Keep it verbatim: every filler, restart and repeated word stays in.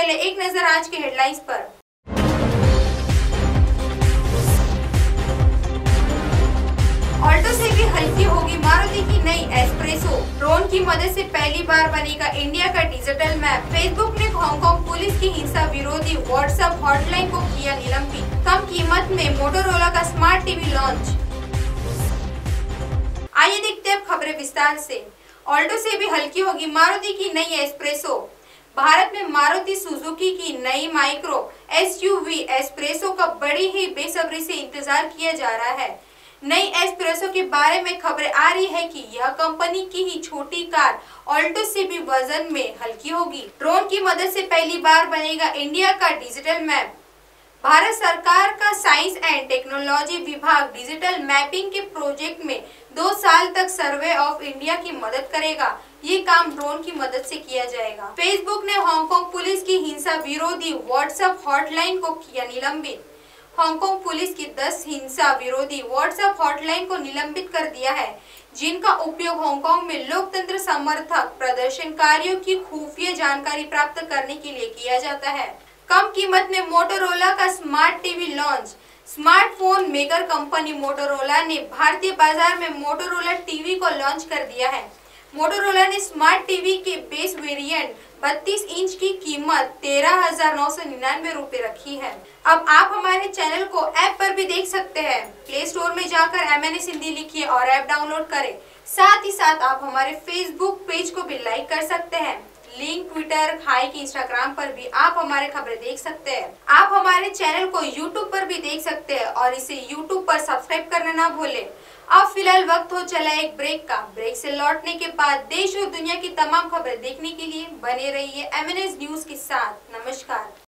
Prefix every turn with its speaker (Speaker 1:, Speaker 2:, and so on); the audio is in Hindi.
Speaker 1: पहले एक नजर आज के हेडलाइंस पर। ऑल्टो से भी हल्की होगी मारुति की नई एस्प्रेसो। ड्रोन की मदद से पहली बार बनेगा इंडिया का डिजिटल मैप। फेसबुक ने हांगकांग पुलिस की हिंसा विरोधी व्हाट्सएप हॉटलाइन को किया निलंबित। कम कीमत में मोटोरोला का स्मार्ट टीवी लॉन्च। आइए देखते हैं अब खबरें विस्तार से। ऑल्टो से भी हल्की होगी मारुति की नई एस्प्रेसो। भारत में मारुति सुजुकी की नई माइक्रो एसयूवी एस्प्रेसो का बड़ी ही बेसब्री से इंतजार किया जा रहा है। नई एस्प्रेसो के बारे में खबरें आ रही है कि यह कंपनी की ही छोटी कार ऑल्टो से भी वजन में हल्की होगी। ड्रोन की मदद से पहली बार बनेगा इंडिया का डिजिटल मैप। भारत सरकार का साइंस एंड टेक्नोलॉजी विभाग डिजिटल मैपिंग के प्रोजेक्ट में दो साल तक सर्वे ऑफ इंडिया की मदद करेगा। ये काम ड्रोन की मदद से किया जाएगा। फेसबुक ने हांगकांग पुलिस की हिंसा विरोधी व्हाट्सएप हॉटलाइन को किया निलंबित। हांगकांग पुलिस की दस हिंसा विरोधी व्हाट्सएप हॉटलाइन को निलंबित कर दिया है, जिनका उपयोग हांगकांग में लोकतंत्र समर्थक प्रदर्शनकारियों की खुफिया जानकारी प्राप्त करने के लिए किया जाता है। कम कीमत में मोटोरोला का smart TV launch. Smartphone maker company Motorola ने भारतीय बाजार में मोटोरोला टीवी को लॉन्च कर दिया है। मोटोरोला ने स्मार्ट टीवी के बेस वेरिएंट बत्तीस इंच की कीमत तेरह हजार नौ सौ निन्यानवे रूपए रखी है। अब आप हमारे चैनल को ऐप पर भी देख सकते हैं। प्ले स्टोर में जाकर एम एन एस हिंदी लिखिए और ऐप डाउनलोड करें। साथ ही साथ आप हमारे फेसबुक पेज को भी लाइक कर सकते हैं। लिंक ट्विटर, हाइक, इंस्टाग्राम पर भी आप हमारे खबरें देख सकते हैं। आप हमारे चैनल को यूट्यूब पर भी देख सकते हैं और इसे यूट्यूब पर सब्सक्राइब करना ना भूलें। अब फिलहाल वक्त हो चला एक ब्रेक का। ब्रेक से लौटने के बाद देश और दुनिया की तमाम खबरें देखने के लिए बने रहिए एम एन एस न्यूज के साथ। नमस्कार।